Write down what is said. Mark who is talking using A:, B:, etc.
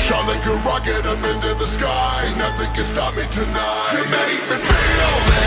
A: Shot like a rocket up into the sky. Nothing can stop me tonight. You make me feel